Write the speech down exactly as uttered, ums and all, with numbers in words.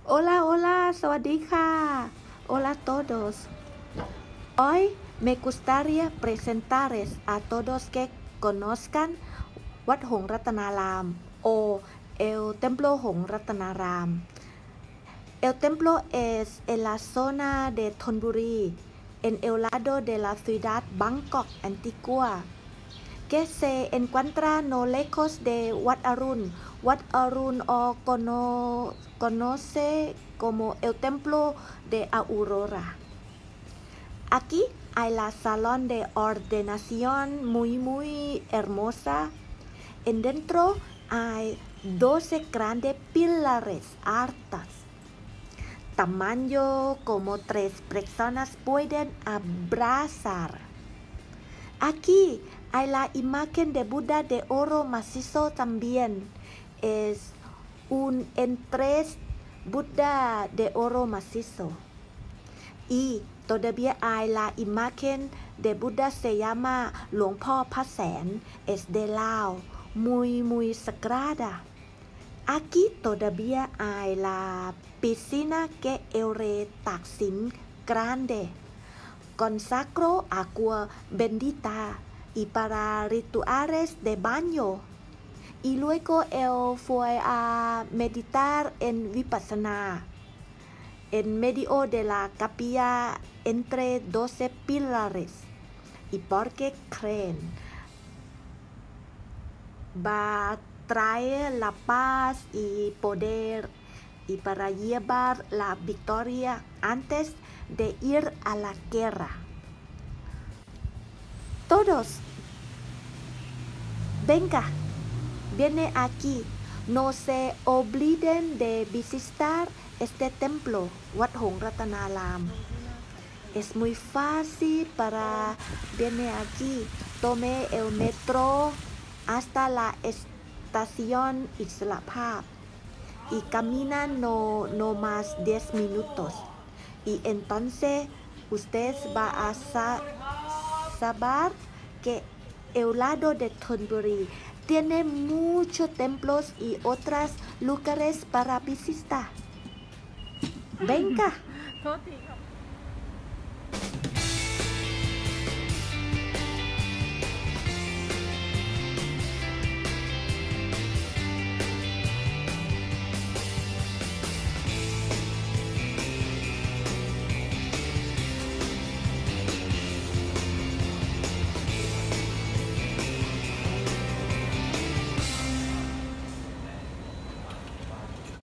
Hola, hola, สวัสดีค่ะ Hola a todos. Hoy me gustaría presentarles a todos que conozcan Wat Hong Ratanaram o el Templo Hong Ratanaram. El templo es en la zona de Thonburi, en el lado de la ciudad Bangkok Antigua, que se encuentra no lejos de Wat Arun. Wat Arun o cono, conoce como el templo de Aurora. Aquí hay la salón de ordenación muy muy hermosa. En dentro hay doce grandes pilares altas. Tamaño como tres personas pueden abrazar. Aquí hay la imagen de Buda de oro macizo también. Es un entres Buda de oro macizo. Y todavía hay la imagen de Buda se llama Luang Po Pasen. Es de Lao. Muy muy sagrada. Aquí todavía hay la piscina que el rey Taksin grande. Consacro agua bendita y para rituales de baño. Y luego él fue a meditar en Vipassana, en medio de la capilla entre doce pilares. ¿Y por qué creen? Va a traer la paz y poder y para llevar la victoria antes de ir a la guerra. Todos, venga, viene aquí. No se olviden de visitar este templo, Wat Hong Ratanaram. Es muy fácil para venir aquí. Tome el metro hasta la estación Isla Phap y caminan no, no más diez minutos. Y entonces usted va a sa saber que el lado de Thonburi tiene muchos templos y otros lugares para visitar. Venga.